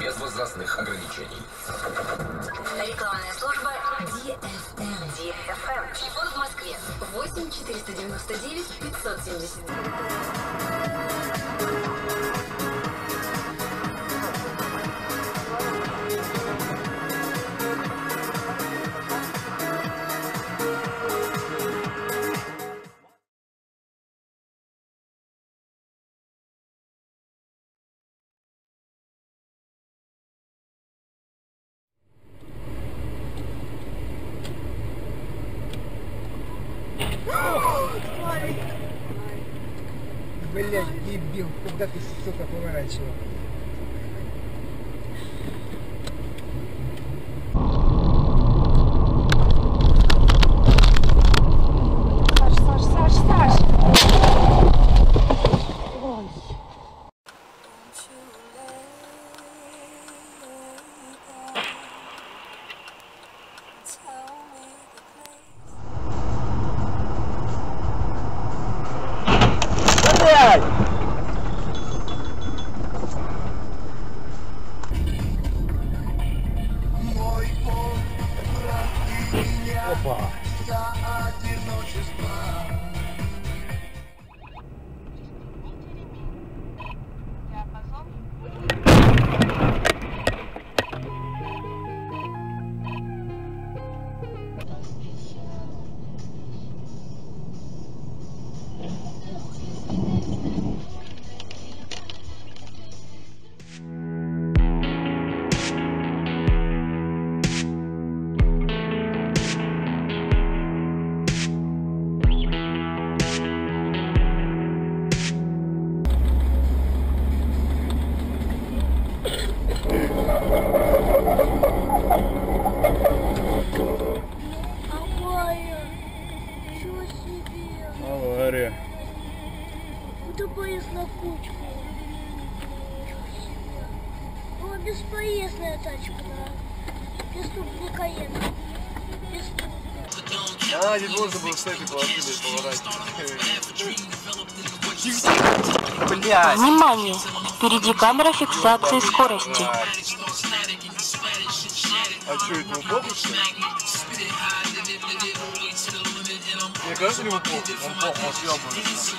без возрастных ограничений. Рекламная служба DFM. Телефон в Москве 8 499 579. Блять, дебил, куда ты, сука, поворачивал? Саш! Ой. Опа! Авария. Куда поезд на кучку? Была бесполезная тачка, да. Преступный Каен. А, не должен был с этой полосы поворачивать. Блядь! Внимание! Впереди камера фиксации скорости. А что, это плохо, что ли? Мне кажется, ему плохо. Он плохо, он съебывается.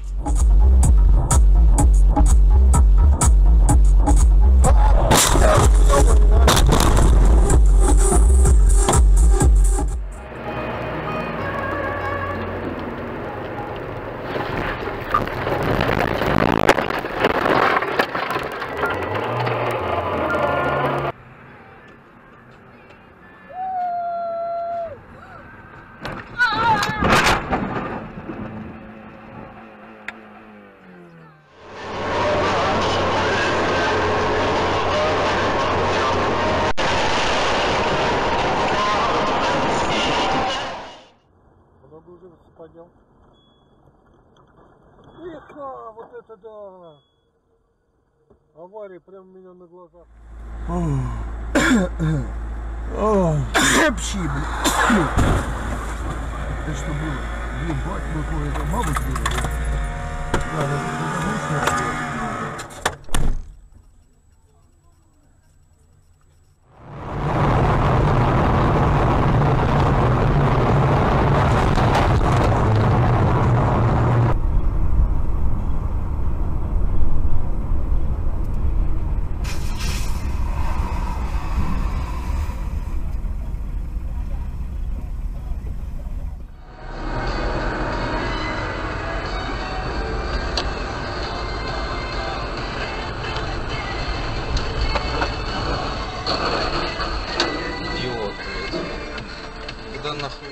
Пойдем. Эх, вот это да! Авария прямо у меня на глазах. Пши, блин. Это что было? Ебать, какое это мабуть было. Да, это Когда нахуй?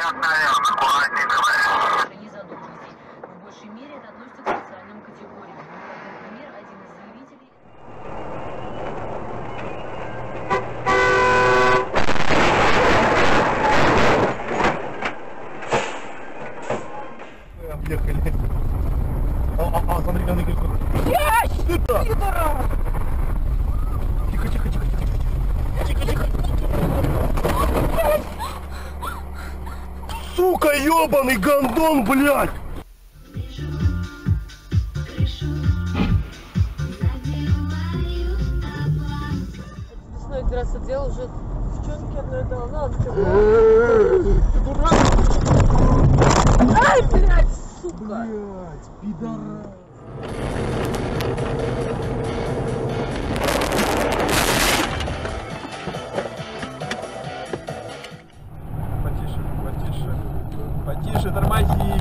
незадолженностей. В большей мере это относится к социальным категориям. Например, один из заявителей... Объехали. Смотри, там говорит. Тихо, тихо, тихо, тихо, тихо, тихо. Сука, ебаный гондон, блядь! Весной как раз отдел уже девчонки одной дала. Ну, Ты дурак? ай, блядь, сука! Блядь, пидорас. Потише, потише. Потише, тормози.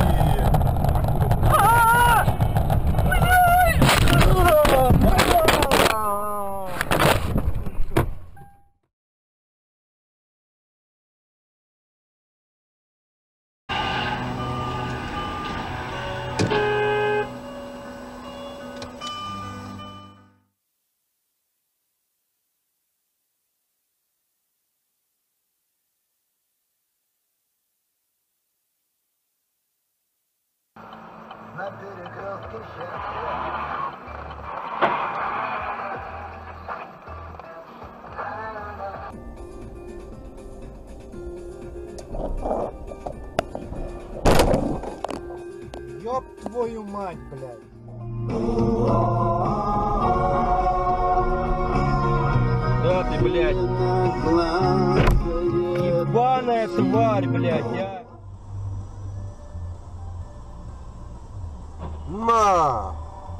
На перекрестке счастья. Ёб твою мать, блядь. Да ты, блядь. Ебаная тварь, блядь, а. На!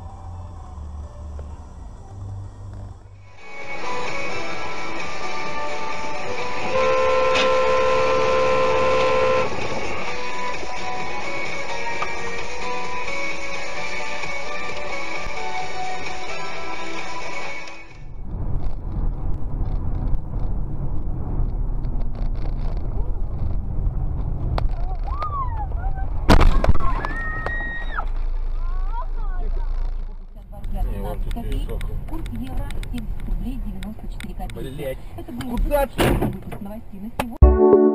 Курс евро 70 рублей 94 копейки. Блять. Это был куда ты? выпуск новостей на сегодня.